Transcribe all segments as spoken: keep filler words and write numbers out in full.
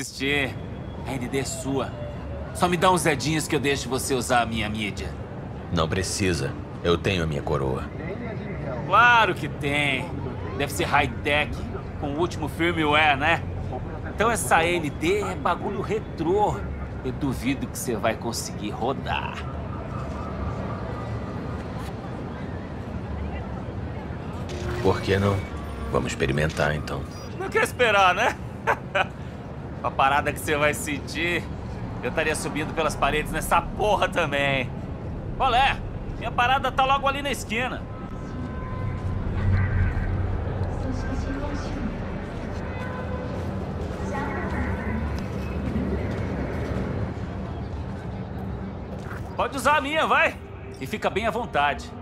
desistir. A N D é sua. Só me dá uns dedinhos que eu deixo você usar a minha mídia. Não precisa. Eu tenho a minha coroa. Claro que tem. Deve ser high-tech, com o último firmware, né? Então essa A N D é bagulho retrô. Eu duvido que você vai conseguir rodar. Por que não? Vamos experimentar, então. Não quer esperar, né? A parada que você vai sentir, eu estaria subindo pelas paredes nessa porra também. Qual é? Minha parada tá logo ali na esquina. Pode usar a minha, vai. E fica bem à vontade.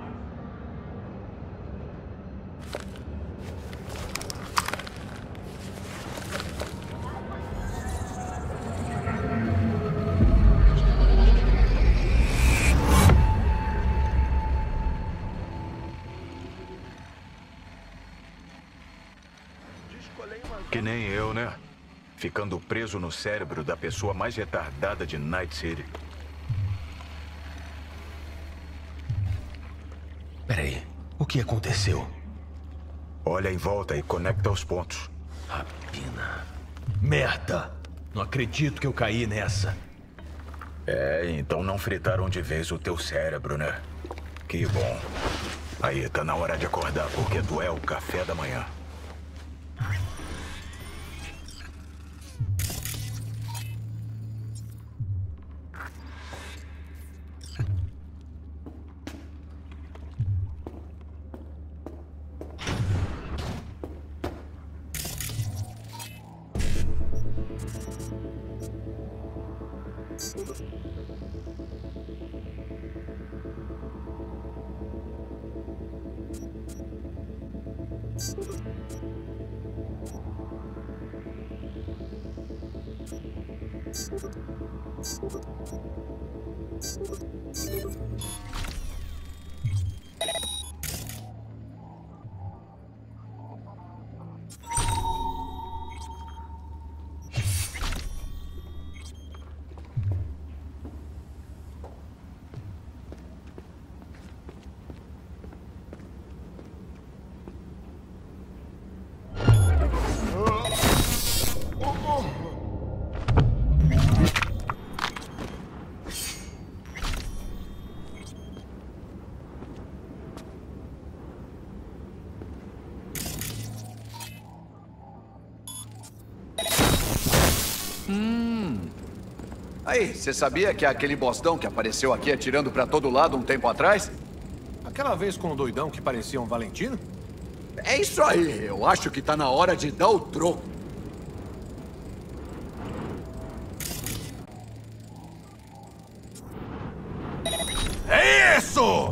Que nem eu, né? Ficando preso no cérebro da pessoa mais retardada de Night City. Peraí, o que aconteceu? Olha em volta e conecta os pontos. Rapina. Merda! Não acredito que eu caí nessa. É, então não fritaram de vez o teu cérebro, né? Que bom. Aí, tá na hora de acordar, porque tu é o café da manhã. Aí, você sabia que é aquele bostão que apareceu aqui atirando pra todo lado um tempo atrás? Aquela vez com o doidão que parecia um Valentino? É isso aí, eu acho que tá na hora de dar o troco. É isso!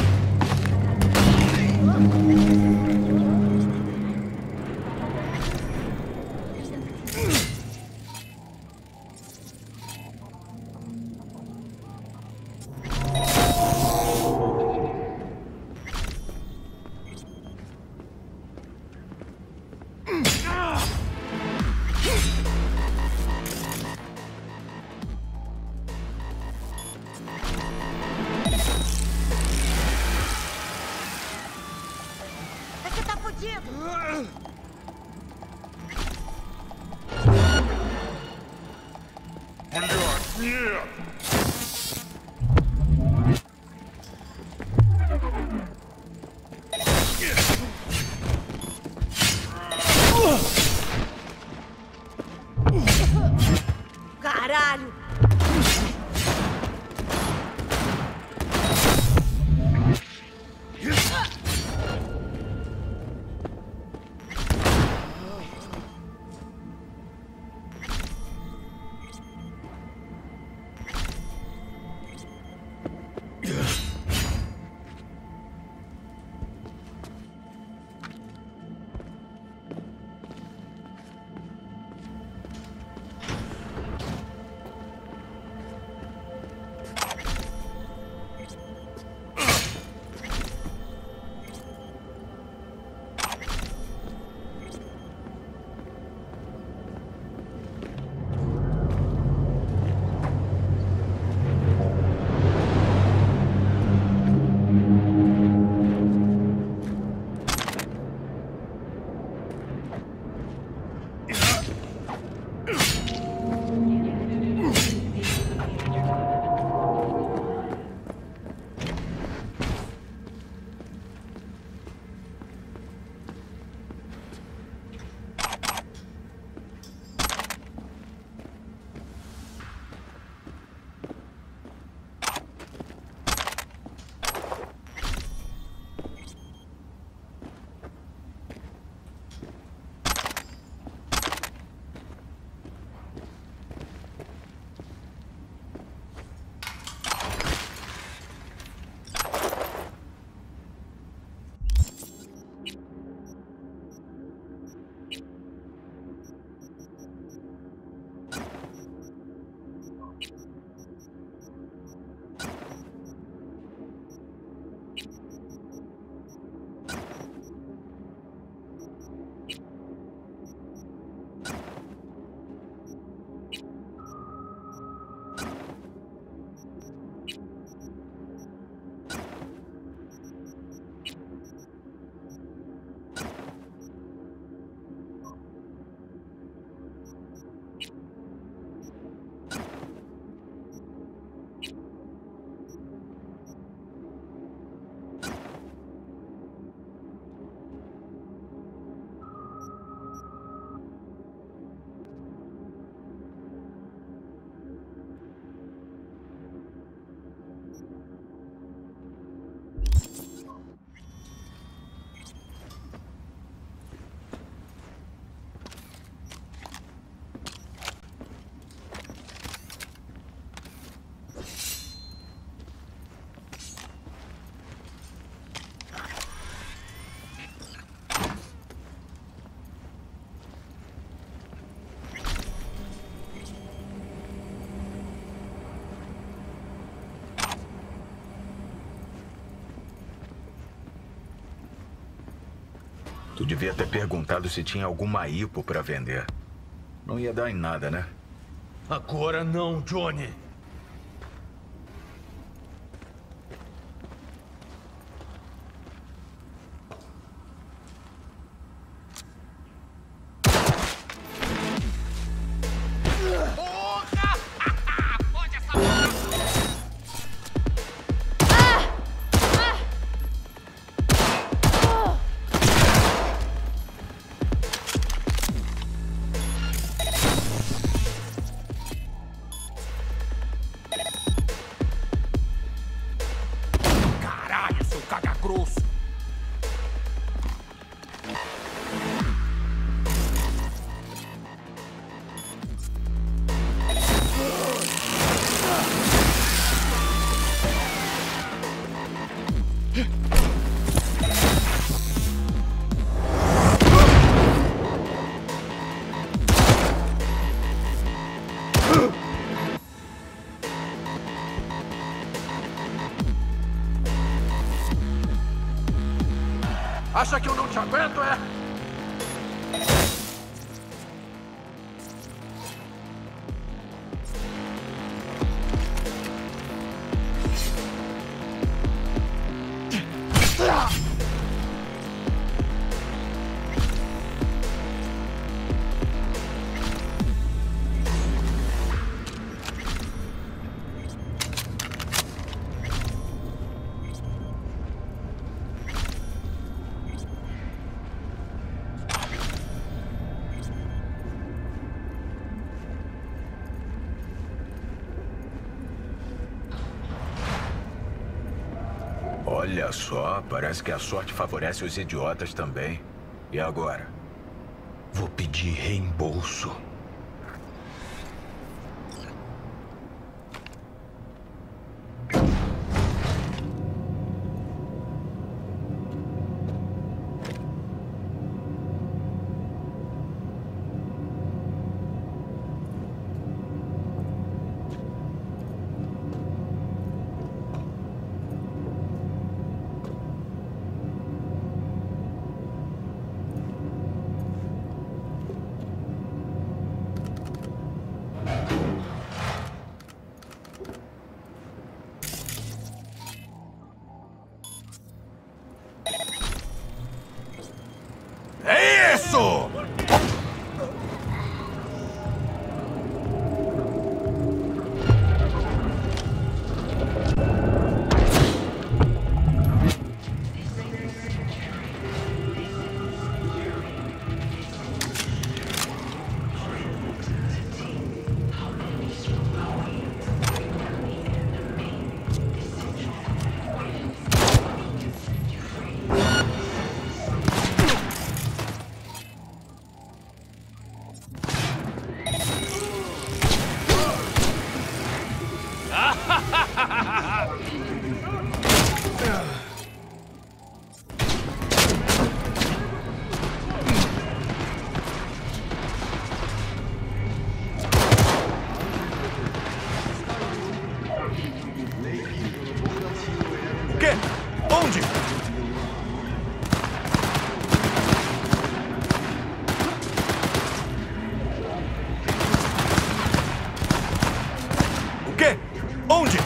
Caralho! Tu devia ter perguntado se tinha alguma hipo pra vender. Não ia dar em nada, né? Agora não, Johnny. Acha que eu não te aguento, é? Olha só, parece que a sorte favorece os idiotas também. E agora? Vou pedir reembolso. É isso! O quê? Onde? O quê? Onde?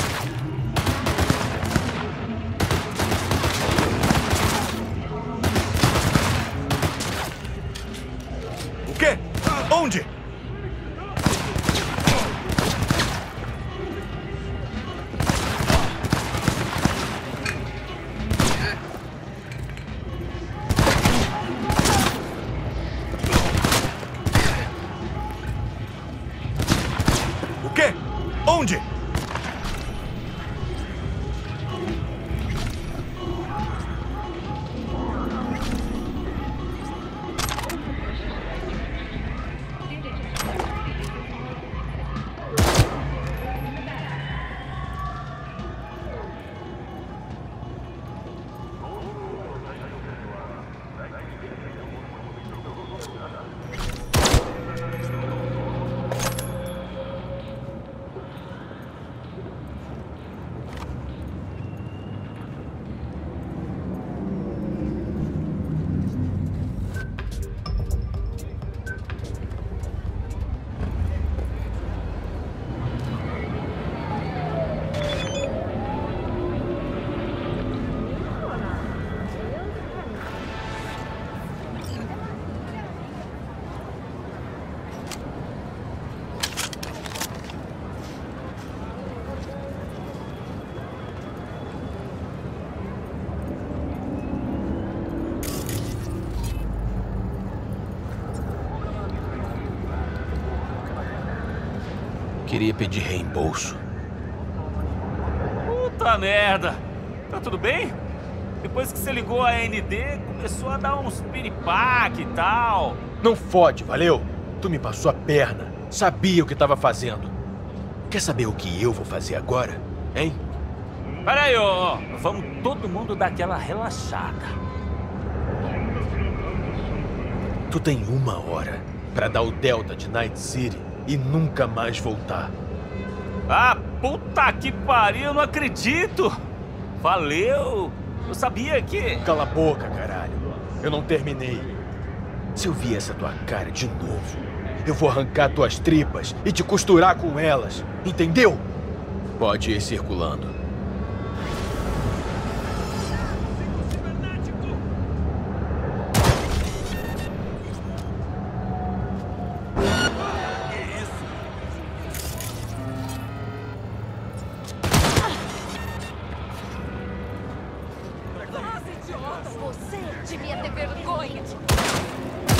O quê? Onde? O quê? Onde? queria pedir reembolso. Puta merda! Tá tudo bem? Depois que você ligou a N D, começou a dar uns piripaque e tal. Não fode, valeu? Tu me passou a perna. Sabia o que tava fazendo. Quer saber o que eu vou fazer agora? Hein? Pera aí, ó. Vamos todo mundo dar aquela relaxada. Tu tem uma hora pra dar o Delta de Night City e nunca mais voltar. Ah, puta que pariu, eu não acredito! Valeu! Eu sabia que... Cala a boca, caralho. Eu não terminei. Se eu vi essa tua cara de novo, eu vou arrancar tuas tripas e te costurar com elas. Entendeu? Pode ir circulando. Você devia ter vergonha.